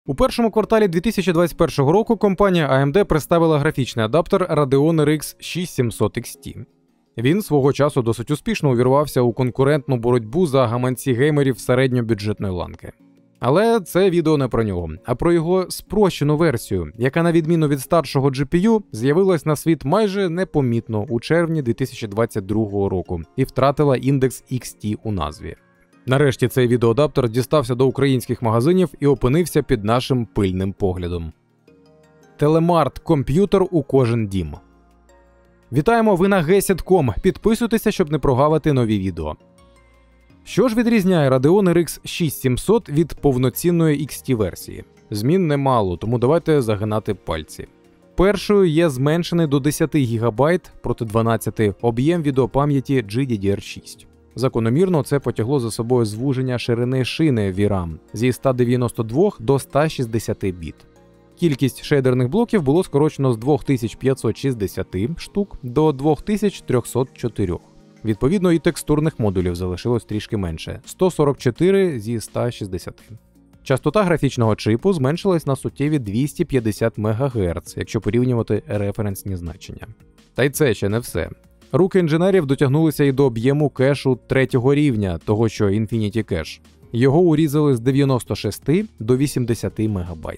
У першому кварталі 2021 року компанія AMD представила графічний адаптер Radeon RX 6700 XT. Він свого часу досить успішно увірвався у конкурентну боротьбу за гаманці геймерів середньобюджетної ланки. Але це відео не про нього, а про його спрощену версію, яка на відміну від старшого GPU з'явилась на світ майже непомітно у червні 2022 року і втратила індекс XT у назві. Нарешті цей відеоадаптер дістався до українських магазинів і опинився під нашим пильним поглядом. Телемарт – комп'ютер у кожен дім. Вітаємо, ви на Gesit.com. Підписуйтеся, щоб не прогавити нові відео. Що ж відрізняє Radeon RX 6700 від повноцінної XT-версії? Змін немало, тому давайте загинати пальці. Першою є зменшений до 10 ГБ проти 12 об'єм відеопам'яті GDDR6. Закономірно це потягло за собою звуження ширини шини VRAM зі 192 до 160 біт. Кількість шейдерних блоків було скорочено з 2560 штук до 2304. Відповідно, і текстурних модулів залишилось трішки менше – 144 зі 160. Частота графічного чипу зменшилась на суттєві 250 МГц, якщо порівнювати референсні значення. Та й це ще не все. Руки інженерів дотягнулися і до об'єму кешу третього рівня, того що Infinity Cache. Його урізали з 96 до 80 МБ.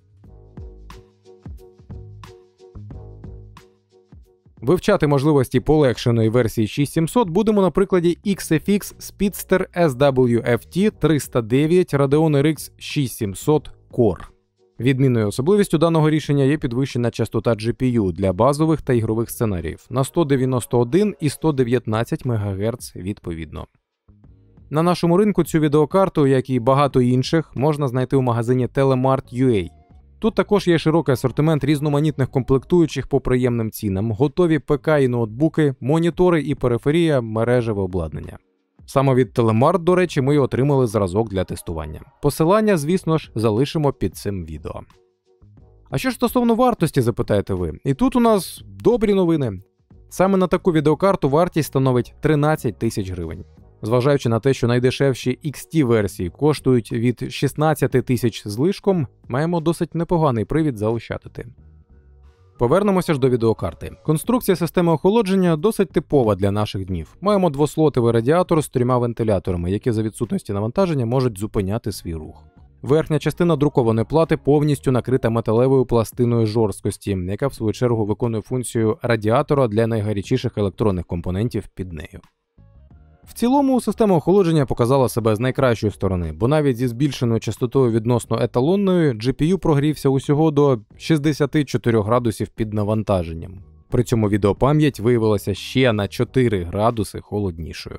Вивчати можливості полегшеної версії 6700 будемо на прикладі XFX Speedster SWFT 309 Radeon RX 6700 Core. Відмінною особливістю даного рішення є підвищена частота GPU для базових та ігрових сценаріїв на 191 і 119 МГц відповідно. На нашому ринку цю відеокарту, як і багато інших, можна знайти у магазині Telemart.ua. Тут також є широкий асортимент різноманітних комплектуючих по приємним цінам, готові ПК і ноутбуки, монітори і периферія, мережеве обладнання. Саме від Telemart, до речі, ми отримали зразок для тестування. Посилання, звісно ж, залишимо під цим відео. А що ж стосовно вартості, запитаєте ви? І тут у нас добрі новини. Саме на таку відеокарту вартість становить 13 тисяч гривень. Зважаючи на те, що найдешевші XT-версії коштують від 16 тисяч з лишком, маємо досить непоганий привід заощадити. Повернемося ж до відеокарти. Конструкція системи охолодження досить типова для наших днів. Маємо двослотовий радіатор з 3 вентиляторами, які за відсутності навантаження можуть зупиняти свій рух. Верхня частина друкованої плати повністю накрита металевою пластиною жорсткості, яка в свою чергу виконує функцію радіатора для найгарячіших електронних компонентів під нею. В цілому, система охолодження показала себе з найкращої сторони, бо навіть зі збільшеною частотою відносно еталонної GPU прогрівся усього до 64 градусів під навантаженням. При цьому відеопам'ять виявилася ще на 4 градуси холоднішою.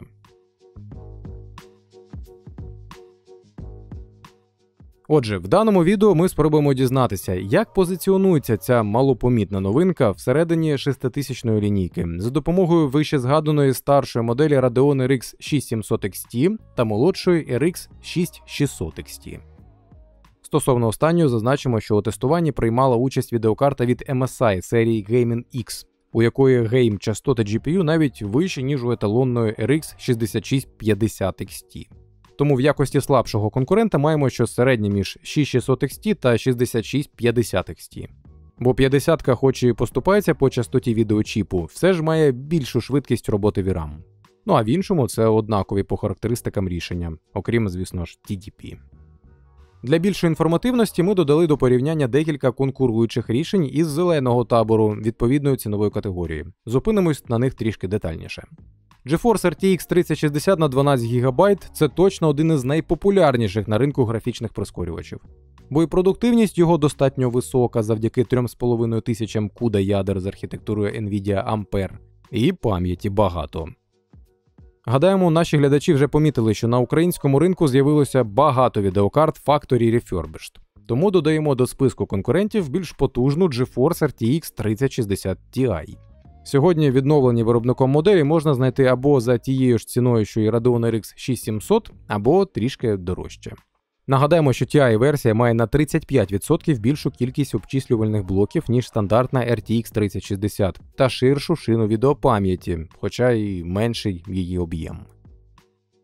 Отже, в даному відео ми спробуємо дізнатися, як позиціонується ця малопомітна новинка всередині 6000-ї лінійки за допомогою вище згаданої старшої моделі Radeon RX 6700 XT та молодшої RX 6600 XT. Стосовно останньої зазначимо, що у тестуванні приймала участь відеокарта від MSI серії Gaming X, у якої гейм-частоти GPU навіть вищі, ніж у еталонної RX 6650 XT. Тому в якості слабшого конкурента маємо щось середнє між 6600 XT та 6650 XT. Бо 50-ка хоч і поступається по частоті відеочіпу, все ж має більшу швидкість роботи VRAM. Ну а в іншому це однакові по характеристикам рішення, окрім, звісно ж, TDP. Для більшої інформативності ми додали до порівняння декілька конкуруючих рішень із зеленого табору відповідної цінової категорії. Зупинимось на них трішки детальніше. GeForce RTX 3060 на 12 ГБ – це точно один із найпопулярніших на ринку графічних прискорювачів. Бо і продуктивність його достатньо висока завдяки 3500 CUDA ядер з архітектурою NVIDIA Ampere, і пам'яті багато. Гадаємо, наші глядачі вже помітили, що на українському ринку з'явилося багато відеокарт Factory Refurbished. Тому додаємо до списку конкурентів більш потужну GeForce RTX 3060 Ti. Сьогодні відновлені виробником моделі можна знайти або за тією ж ціною, що і Radeon RX 6700, або трішки дорожче. Нагадаємо, що Ti-версія має на 35% більшу кількість обчислювальних блоків, ніж стандартна RTX 3060, та ширшу шину відеопам'яті, хоча і менший її об'єм.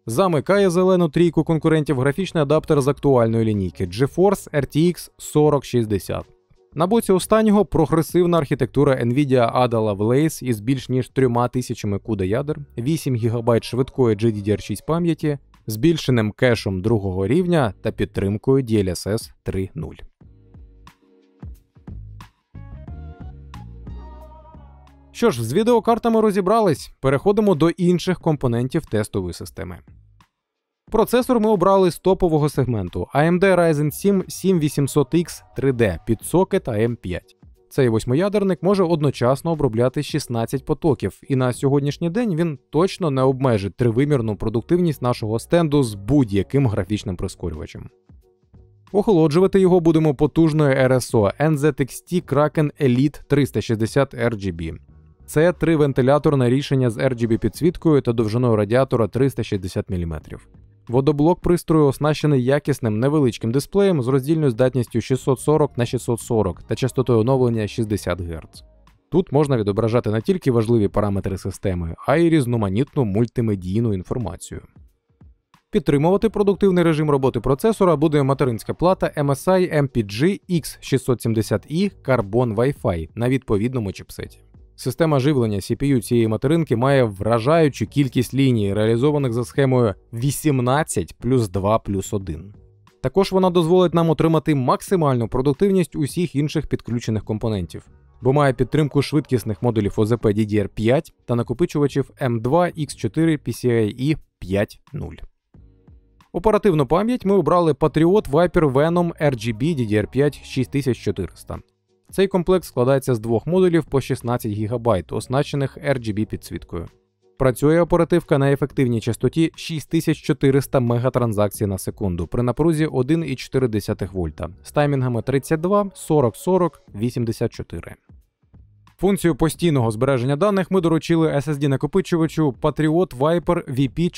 Замикає зелену трійку конкурентів графічний адаптер з актуальної лінійки GeForce RTX 4060. На боці останнього прогресивна архітектура NVIDIA Ada Lovelace із більш ніж 3000 CUDA ядер, 8 ГБ швидкої GDDR6 пам'яті, збільшеним кешем другого рівня та підтримкою DLSS 3.0. Що ж, з відеокартами розібрались, переходимо до інших компонентів тестової системи. Процесор ми обрали з топового сегменту AMD Ryzen 7 7800X 3D під сокет AM5. Цей восьмиядерник може одночасно обробляти 16 потоків, і на сьогоднішній день він точно не обмежить тривимірну продуктивність нашого стенду з будь-яким графічним прискорювачем. Охолоджувати його будемо потужною RSO NZXT Kraken Elite 360 RGB. Це тривентиляторне рішення з RGB-підсвіткою та довжиною радіатора 360 мм. Водоблок пристрою оснащений якісним невеличким дисплеєм з роздільною здатністю 640х640 та частотою оновлення 60 Гц. Тут можна відображати не тільки важливі параметри системи, а й різноманітну мультимедійну інформацію. Підтримувати продуктивний режим роботи процесора буде материнська плата MSI MPG X670i Carbon Wi-Fi на відповідному чіпсеті. Система живлення CPU цієї материнки має вражаючу кількість ліній, реалізованих за схемою 18 плюс 2 плюс 1. Також вона дозволить нам отримати максимальну продуктивність усіх інших підключених компонентів, бо має підтримку швидкісних модулів OZP DDR5 та накопичувачів M2 X4 PCIe 5.0. Оперативну пам'ять ми обрали Patriot Viper Venom RGB DDR5 6400. Цей комплект складається з двох модулів по 16 ГБ, оснащених RGB-підсвіткою. Працює оперативка на ефективній частоті 6400 мегатранзакцій на секунду при напрузі 1,4 вольта з таймінгами 32, 40, 40, 84. Функцію постійного збереження даних ми доручили SSD-накопичувачу Patriot Viper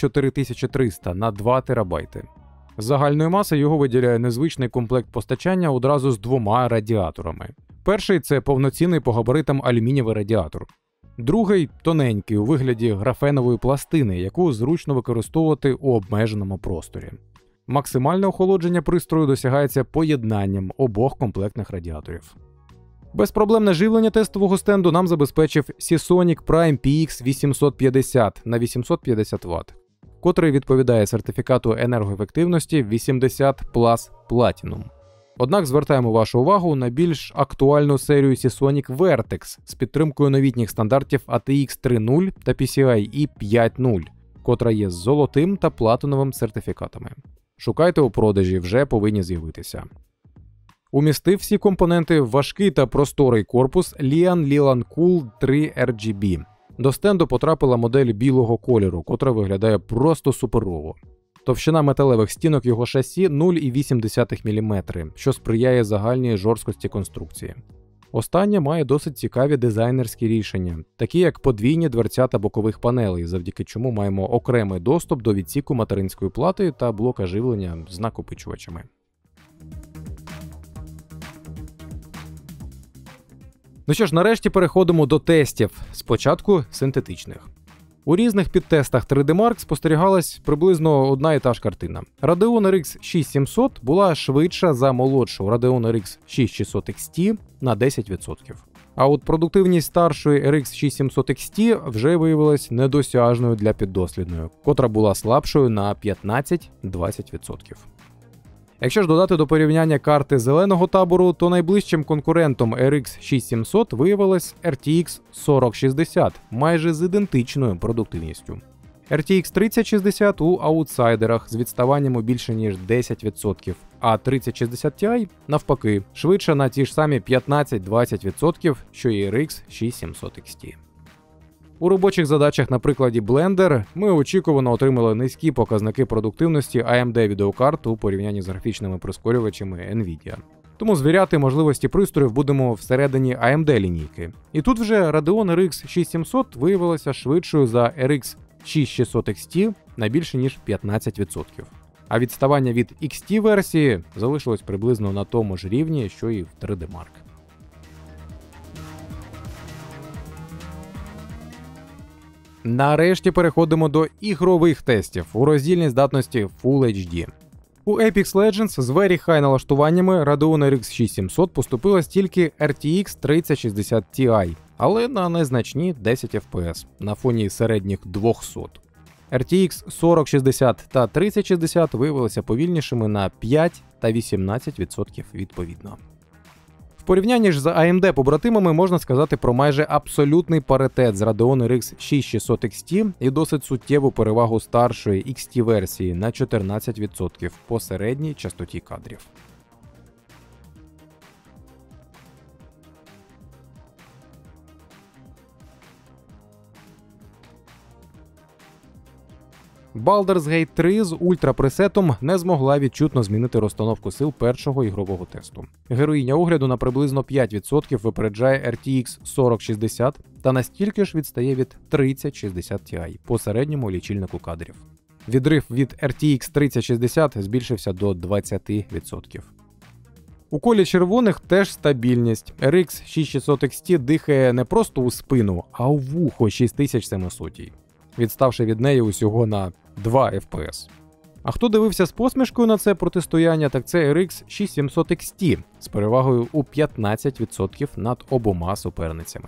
VP4300 на 2 ТБ. З загальної маси його виділяє незвичний комплект постачання одразу з двома радіаторами. Перший – це повноцінний по габаритам алюмінієвий радіатор. Другий – тоненький у вигляді графенової пластини, яку зручно використовувати у обмеженому просторі. Максимальне охолодження пристрою досягається поєднанням обох комплектних радіаторів. Безпроблемне живлення тестового стенду нам забезпечив Seasonic Prime PX 850 на 850 Вт, котрий відповідає сертифікату енергоефективності 80 Plus Platinum. Однак звертаємо вашу увагу на більш актуальну серію Seasonic Vertex з підтримкою новітніх стандартів ATX 3.0 та PCIe 5.0, котра є з золотим та платиновим сертифікатами. Шукайте у продажі, вже повинні з'явитися. Умістив всі компоненти в важкий та просторий корпус Lian Leland Cool 3 RGB. До стенду потрапила модель білого кольору, котра виглядає просто суперово. Товщина металевих стінок його шасі 0,8 мм, що сприяє загальній жорсткості конструкції. Остання має досить цікаві дизайнерські рішення, такі як подвійні дверцята бокових панелей, завдяки чому маємо окремий доступ до відсіку материнської плати та блока живлення з накопичувачами. Ну що ж, нарешті переходимо до тестів, спочатку синтетичних. У різних підтестах 3D Mark спостерігалась приблизно одна і та ж картина. Radeon RX 6700 була швидша за молодшу Radeon RX 6600 XT на 10%. А от продуктивність старшої RX 6700 XT вже виявилась недосяжною для піддослідної, котра була слабшою на 15-20%. Якщо ж додати до порівняння карти зеленого табору, то найближчим конкурентом RX 6700 виявилась RTX 4060, майже з ідентичною продуктивністю. RTX 3060 у аутсайдерах з відставанням у більше ніж 10%, а 3060 Ti, навпаки, швидше на ті ж самі 15-20%, що і RX 6700 XT. У робочих задачах на прикладі Blender ми очікувано отримали низькі показники продуктивності AMD відеокарт у порівнянні з графічними прискорювачами NVIDIA. Тому звіряти можливості пристроїв будемо всередині AMD лінійки. І тут вже Radeon RX 6700 виявилася швидшою за RX 6600 XT на більше ніж 15%. А відставання від XT-версії залишилось приблизно на тому ж рівні, що і в 3D Mark. Нарешті переходимо до ігрових тестів у роздільній здатності Full HD. У Apex Legends з Very High налаштуваннями Radeon RX 6700 поступила стільки RTX 3060 Ti, але на незначні 10 FPS на фоні середніх 200. RTX 4060 та 3060 виявилися повільнішими на 5 та 18% відповідно. В порівнянні ж з AMD-побратимами можна сказати про майже абсолютний паритет з Radeon RX 6600 XT і досить суттєву перевагу старшої XT-версії на 14% по середній частоті кадрів. Baldur's Gate 3 з ультрапресетом не змогла відчутно змінити розстановку сил першого ігрового тесту. Героїня огляду на приблизно 5% випереджає RTX 4060 та настільки ж відстає від 3060 Ti по середньому лічильнику кадрів. Відрив від RTX 3060 збільшився до 20%. У колі червоних теж стабільність. RX 6600 XT дихає не просто у спину, а у вухо 6700, відставши від неї усього на 2 FPS. А хто дивився з посмішкою на це протистояння, так це RX 6700 XT з перевагою у 15% над обома суперницями.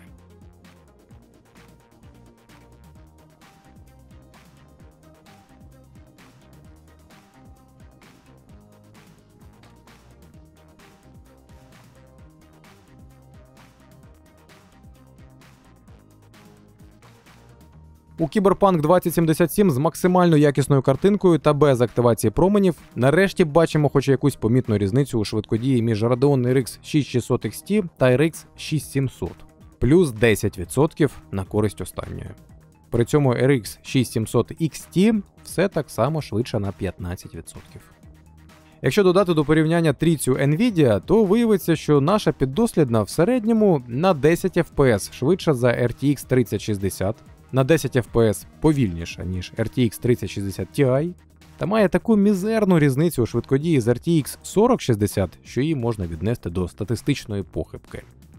У Cyberpunk 2077 з максимально якісною картинкою та без активації променів нарешті бачимо хоч якусь помітну різницю у швидкодії між Radeon RX 6600 XT та RX 6700, плюс 10% на користь останньої. При цьому RX 6700 XT все так само швидше на 15%. Якщо додати до порівняння трійцю Nvidia, то виявиться, що наша піддослідна в середньому на 10 FPS швидша за RTX 3060, на 10 FPS повільніша, ніж RTX 3060 Ti, та має таку мізерну різницю у швидкодії з RTX 4060, що її можна віднести до статистичної похибки.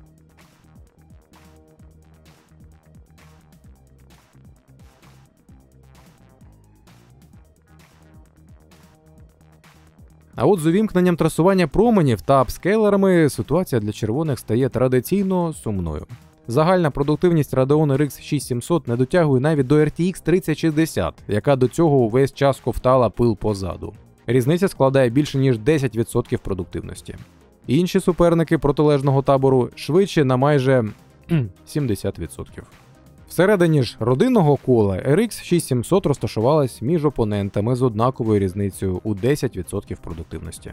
А от з увімкненням трасування променів та апскейлерами ситуація для червоних стає традиційно сумною. Загальна продуктивність Radeon RX 6700 не дотягує навіть до RTX 3060, яка до цього увесь час ковтала пил позаду. Різниця складає більше ніж 10% продуктивності. Інші суперники протилежного табору швидше на майже 70%. Всередині ж родинного кола RX 6700 розташувалась між опонентами з однаковою різницею у 10% продуктивності.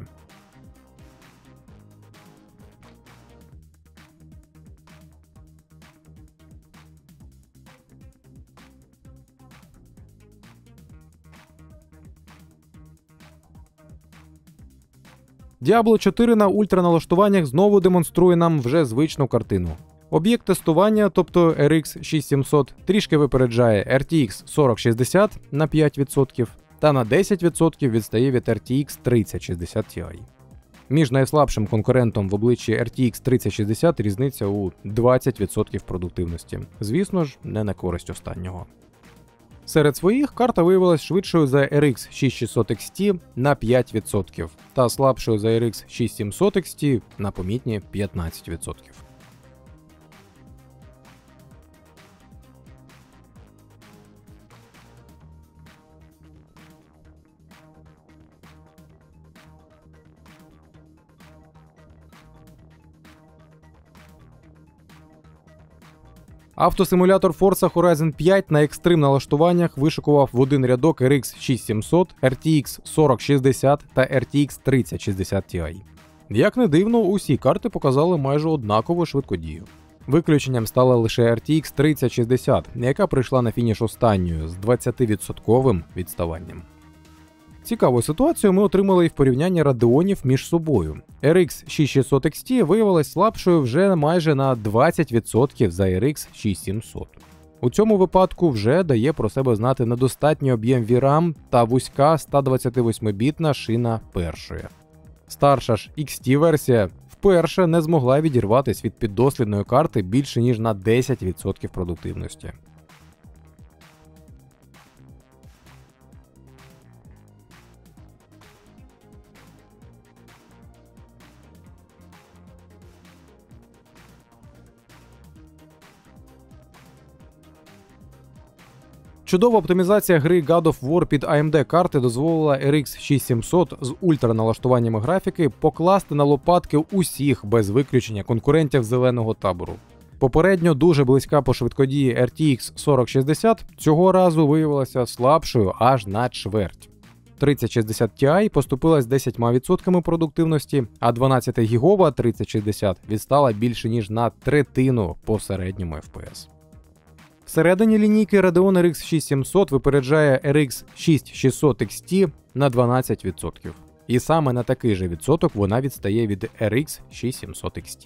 Diablo 4 на ультраналаштуваннях знову демонструє нам вже звичну картину. Об'єкт тестування, тобто RX 6700, трішки випереджає RTX 4060 на 5% та на 10% відстає від RTX 3060 Ti. Між найслабшим конкурентом в обличчі RTX 3060 різниця у 20% продуктивності. Звісно ж, не на користь останнього. Серед своїх карта виявилась швидшою за RX 6600 XT на 5% та слабшою за RX 6700 XT на помітні 15%. Автосимулятор Forza Horizon 5 на екстрим налаштуваннях вишикував в один рядок RX 6700, RTX 4060 та RTX 3060 Ti. Як не дивно, усі карти показали майже однакову швидкодію. Виключенням стала лише RTX 3060, яка прийшла на фініш останньою з 20% відставанням. Цікаву ситуацію ми отримали і в порівнянні радеонів між собою. RX 6600 XT виявилась слабшою вже майже на 20% за RX 6700. У цьому випадку вже дає про себе знати недостатній об'єм VRAM та вузька 128-бітна шина першої. Старша ж XT-версія вперше не змогла відірватися від піддослідної карти більше ніж на 10% продуктивності. Чудова оптимізація гри God of War під AMD карти дозволила RX 6700 з ультраналаштуваннями графіки покласти на лопатки усіх без виключення конкурентів зеленого табору. Попередньо дуже близька по швидкодії RTX 4060 цього разу виявилася слабшою аж на чверть. 3060 Ti поступилась 10% продуктивності, а 12-гігова 3060 відстала більше ніж на третину по середньому FPS. Всередині лінійки Radeon RX 6700 випереджає RX 6600 XT на 12%. І саме на такий же відсоток вона відстає від RX 6700 XT.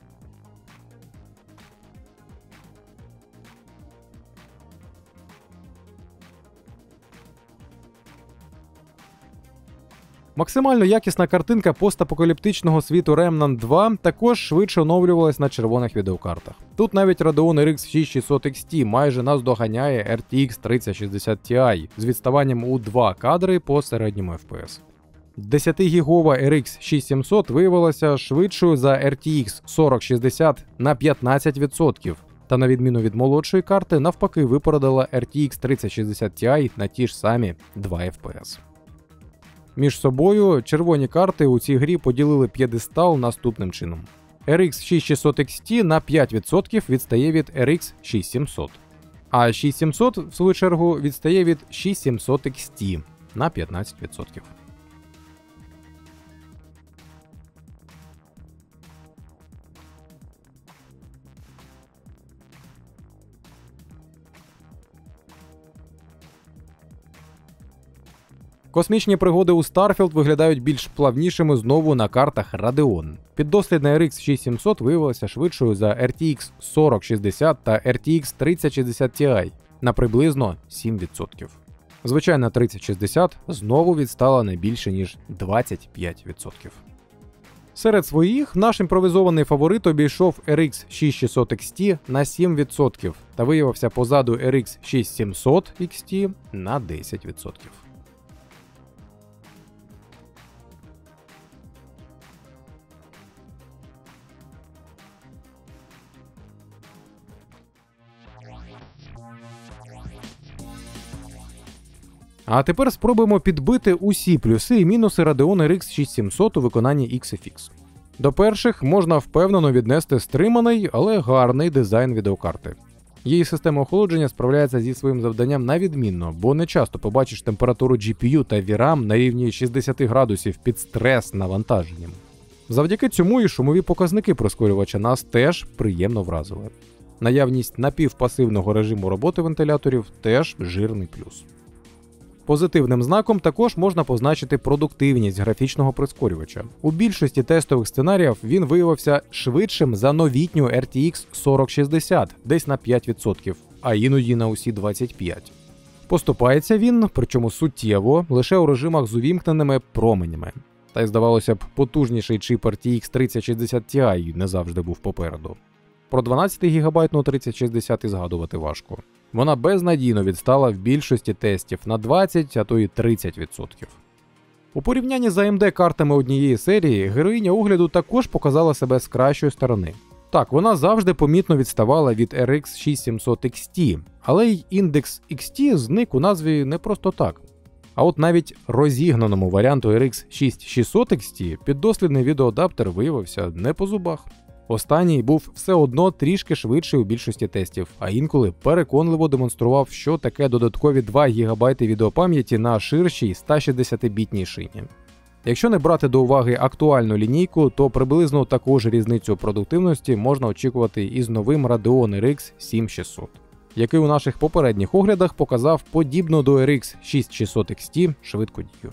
Максимально якісна картинка постапокаліптичного світу Remnant 2 також швидше оновлювалась на червоних відеокартах. Тут навіть Radeon RX 6600 XT майже наздоганяє RTX 3060 Ti з відставанням у 2 кадри по середньому FPS. 10-гігова RX 6700 виявилася швидшою за RTX 4060 на 15%, та на відміну від молодшої карти навпаки випередила RTX 3060 Ti на ті ж самі 2 FPS. Між собою червоні карти у цій грі поділили п'єдестал наступним чином. RX 6600 XT на 5% відстає від RX 6700, а 6700, в свою чергу, відстає від 6700 XT на 15%. Космічні пригоди у Starfield виглядають більш плавнішими знову на картах Radeon. Піддослідна RX 6700 виявилася швидшою за RTX 4060 та RTX 3060 Ti на приблизно 7%. Звичайна 3060 знову відстала не більше ніж 25%. Серед своїх наш імпровізований фаворит обійшов RX 6600 XT на 7% та виявився позаду RX 6700 XT на 10%. А тепер спробуємо підбити усі плюси і мінуси Radeon RX 6700 у виконанні XFX. До перших можна впевнено віднести стриманий, але гарний дизайн відеокарти. Її система охолодження справляється зі своїм завданням на відмінно, бо не часто побачиш температуру GPU та VRAM на рівні 60 градусів під стрес-навантаженням. Завдяки цьому і шумові показники прискорювача нас теж приємно вразили. Наявність напівпасивного режиму роботи вентиляторів теж жирний плюс. Позитивним знаком також можна позначити продуктивність графічного прискорювача. У більшості тестових сценаріїв він виявився швидшим за новітню RTX 4060, десь на 5%, а іноді на усі 25%. Поступається він, причому суттєво, лише у режимах з увімкненими променями. Та й, здавалося б, потужніший чип RTX 3060 Ti не завжди був попереду. Про 12-гігабайтну 3060 і згадувати важко. Вона безнадійно відстала в більшості тестів на 20, а то і 30%. У порівнянні з AMD-картами однієї серії, героїня огляду також показала себе з кращої сторони. Так, вона завжди помітно відставала від RX 6700 XT, але й індекс XT зник у назві не просто так. А от навіть розігнаному варіанту RX 6600 XT піддослідний відеоадаптер виявився не по зубах. Останній був все одно трішки швидший у більшості тестів, а інколи переконливо демонстрував, що таке додаткові 2 ГБ відеопам'яті на ширшій 160-бітній шині. Якщо не брати до уваги актуальну лінійку, то приблизно таку ж різницю продуктивності можна очікувати із новим Radeon RX 7600, який у наших попередніх оглядах показав подібну до RX 6600 XT швидкодію.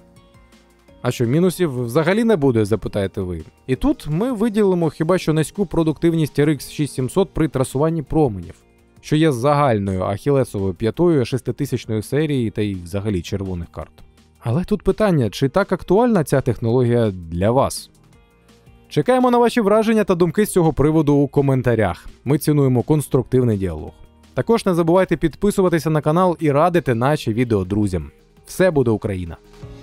А що, мінусів взагалі не буде, запитаєте ви? І тут ми виділимо хіба що низьку продуктивність RX 6700 при трасуванні променів, що є загальною ахілесовою п'ятою 6000-ї серії та й взагалі червоних карт. Але тут питання, чи так актуальна ця технологія для вас? Чекаємо на ваші враження та думки з цього приводу у коментарях. Ми цінуємо конструктивний діалог. Також не забувайте підписуватися на канал і радити наші відео друзям. Все буде Україна!